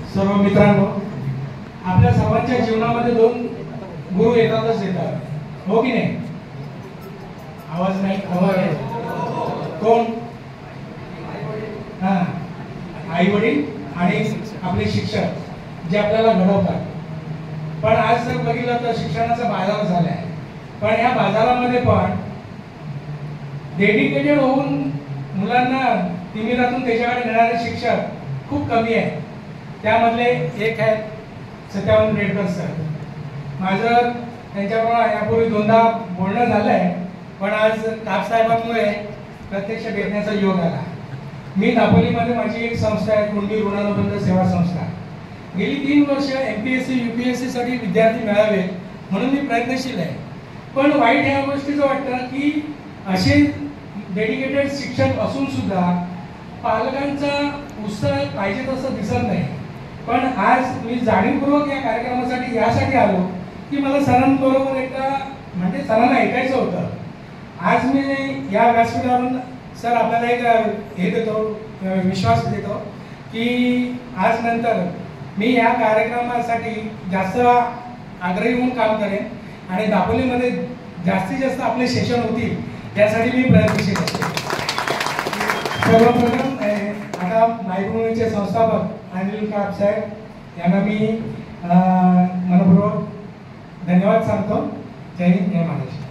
सर्व मित्रांनो, आपल्या सर्वांच्या जीवनामध्ये दोन गुरु येतातच येतात, हो की नाही? आवाज नाही खबर आहे कोण? आई वडील आणि आपले शिक्षक जे आपल्याला घडवतात. पण आज जर बघितलं तर शिक्षणाचा बाजार झालाय, पण या बाजारामध्ये पण डेडिकेटेड होऊन मुलांना तिमिरातून त्याच्याकडे नेणारे शिक्षक खूप कमी आहे. त्यामधले एक आहेत सत्यावन रेडकर सर. माझं त्यांच्याबरोबर यापूर्वी दोनदा बोलणं झालंय, पण आज साहेबांमुळे प्रत्यक्ष भेटण्याचा योग आला. मी दापोलीमध्ये माझी एक संस्था आहे, कुंडी ऋणानुबंध सेवा संस्था. गेली 3 वर्ष MPSC UPSC साठी विद्यार्थी मिळावे म्हणून मी प्रयत्नशील आहे. पण वाईट ह्या गोष्टीचं वाटतं की असे डेडिकेटेड शिक्षक असून सुद्धा पालकांचा उत्साह पाहिजे तसं दिसत नाही. पण आज मी जाणीवपूर्वक या कार्यक्रमासाठी यासाठी आलो की मला सरांबरोबर एकदा म्हणजे सरांना ऐकायचं होतं. आज मी या व्यासपीठावरून सर आपल्याला एक हे देतो, विश्वास देतो की आज नंतर मी या कार्यक्रमासाठी जास्त आग्रही होऊन काम करेन आणि दापोलीमध्ये जास्तीत जास्त आपले सेशन होतील यासाठी मी प्रयत्नशील असते. सर्वप्रथम आता मायक्रोवेव्हचे संस्थापक अनिल काप साहेब यांना मी मनपूर्वक धन्यवाद सांगतो. जय हिंद, जय महाराष्ट्र.